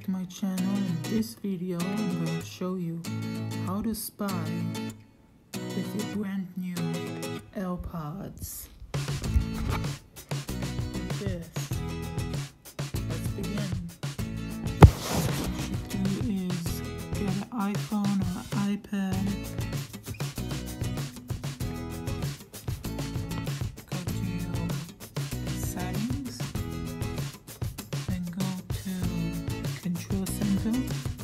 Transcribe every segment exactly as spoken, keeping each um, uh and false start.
to my channel. In this video I'm going to show you how to spy with your brand new AirPods. Like this. Let's begin. What you should do is get an iPhone or an iPad. Go to your settings. Control center,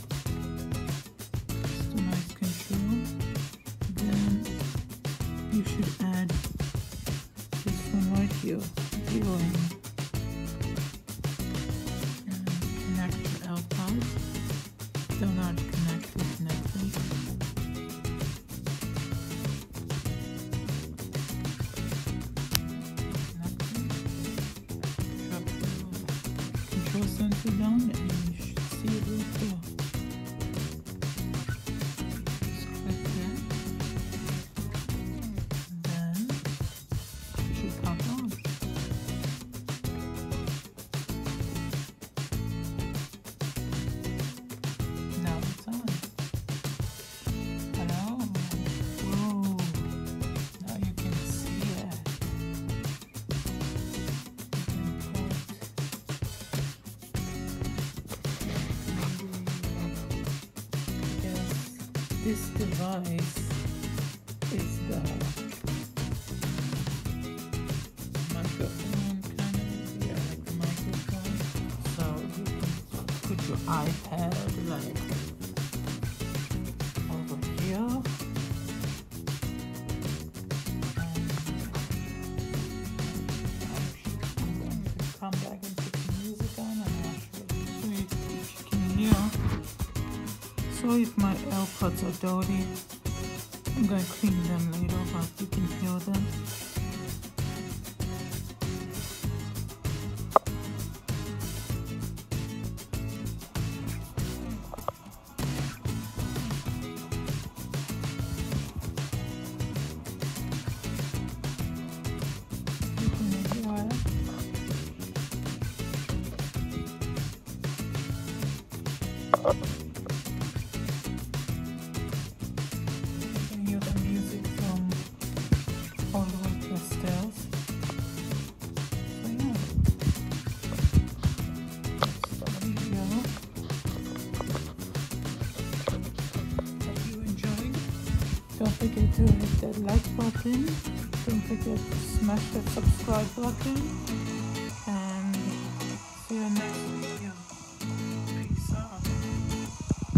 customize control, then you should add this one right here, viewing, and connect to AirPods. They're not connected to Netflix. Drop the control center down and you should see it right there. Just click there. And then it should pop on. Now it's on. Hello. Whoa. Now you can see it. This device is the microphone, kind of, yeah, like the microphone. So you can put your iPad like over here. And I'm going to come back and put the music on and I'll show you so you, if you can hear. So if my AirPods are dirty, I'm going to clean them later, but you can hear them. You can hear it. All the way to the stairs. So yeah, that's the video. Hope you enjoyed. Don't forget to hit that like button. Don't forget to smash that subscribe button.